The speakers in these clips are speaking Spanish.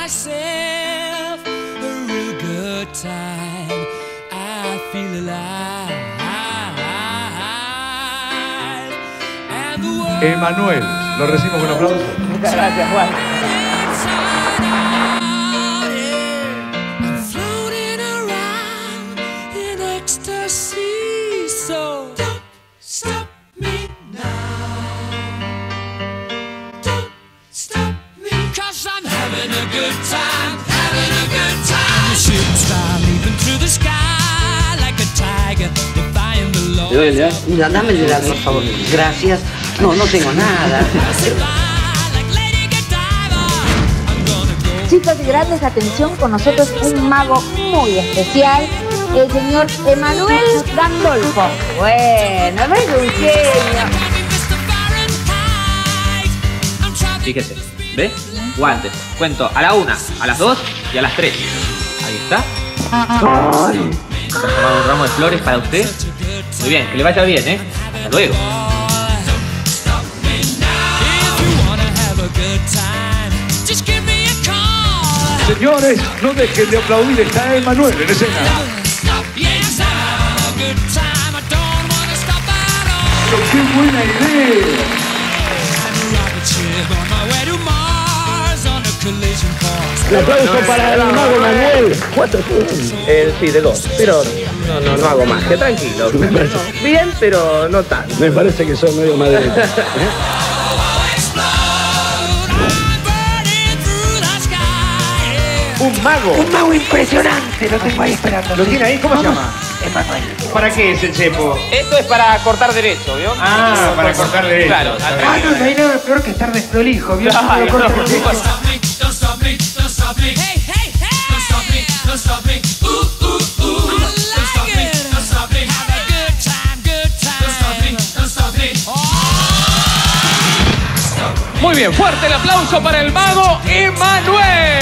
myself a real good time. I feel alive. And the world Emanuel, lo recibimos con aplausos. Muchas gracias, Juan. I'm floating around in ecstasy, so don't stop me now. Don't stop me, 'cause I'm having a good time, having a good time. The shooting star leaping through the sky like a tiger, defying the law. ¿Te duele, eh? Mira, dame el helado, por favor. Gracias. No, no tengo nada. Chicos y grandes, atención, con nosotros un mago muy especial, el señor Emanuel Gandolfo. Bueno, es un genio. Fíjese, ¿ve? Guantes. Cuento a la 1, a las 2 y a las 3. Ahí está. Ay. Transformado un ramo de flores para usted. Muy bien, que le vaya bien, ¿eh? Hasta luego. Señores, no dejen de aplaudir, está Emanuel en escena. Pero qué buena idea. Un aplauso para el mago Manuel. ¿Cuánto Sí, de 2, pero no hago más, que tranquilo. Bien, pero no tanto. Me parece que son medio madre. Un mago. Un mago impresionante, lo tengo ahí esperando. ¿Lo tiene ahí? ¿Cómo se llama? Emanuel. ¿Para qué es el cepo? Esto es para cortar derecho, ¿vio? Ah, para cortar derecho. Claro. No hay nada peor que estar desprolijo, ¿vio? Claro, Lo corto no, así. Muy bien, fuerte el aplauso para el mago Emanuel.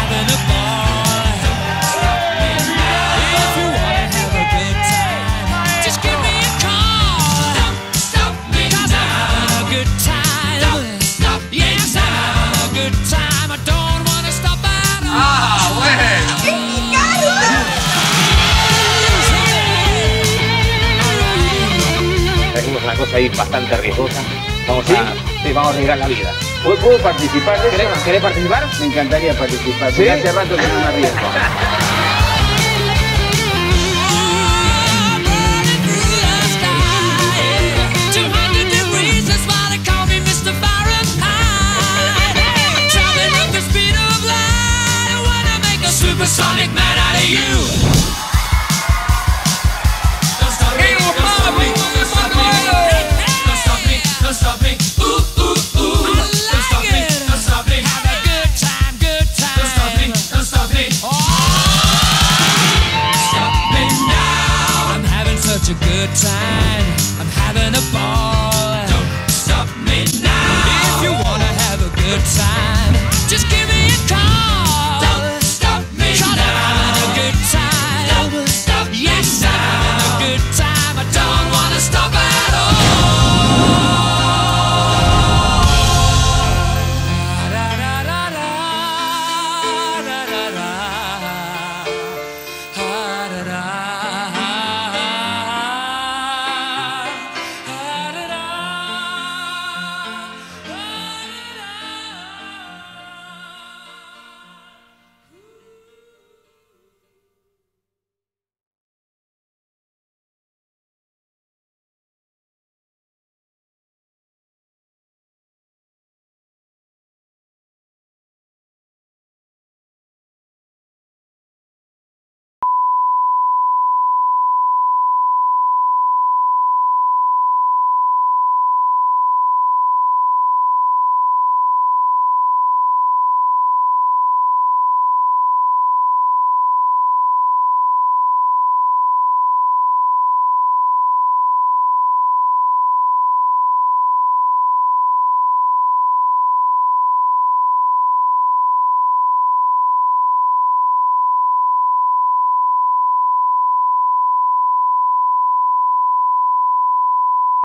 Trajimos una cosa ahí bastante riesgosa. Vamos a arriesgar la vida. ¿Puedo participar de eso? ¿Querés participar? Me encantaría participar, ¿Sí? porque hace rato que no me arriesgo. Supersonic man out of you. A good time, I'm having a ball. Don't stop me now. If you wanna have a good time.